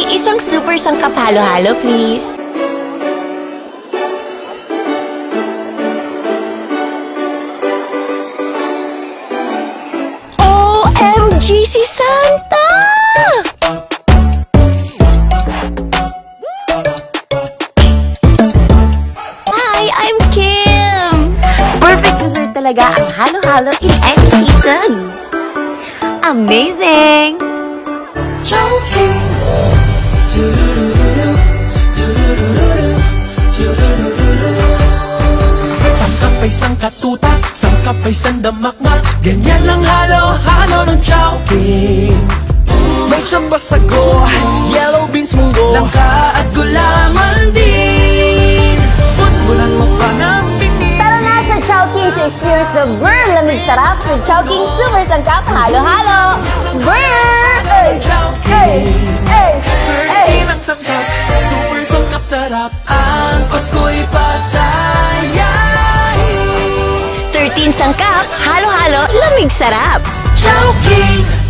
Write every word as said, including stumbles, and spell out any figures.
May isang super sangkap halo-halo, please. O M G si Santa! Hi, I'm Kim! Perfect dessert talaga ang halo-halo in any season. Amazing! Chowking. Sangkap ay sangkatutak, sangkap ay sandamakmak. Ganyan lang halo-halo ng Chowking. May sabasago, yellow beans, munggo, langka at gulaman din. Putbulan mo pa ng pinig. Tara na sa Chowking to experience the burr lamig sarap with Chowking Super Sangkap Halo-Halo. Burr! Ay! Ay! Ay! thirteen ang sangkap, super sangkap sarap. Ang Pasko'y pasayahin. thirteen sangkap, halo-halo, lamig sarap. Chowking!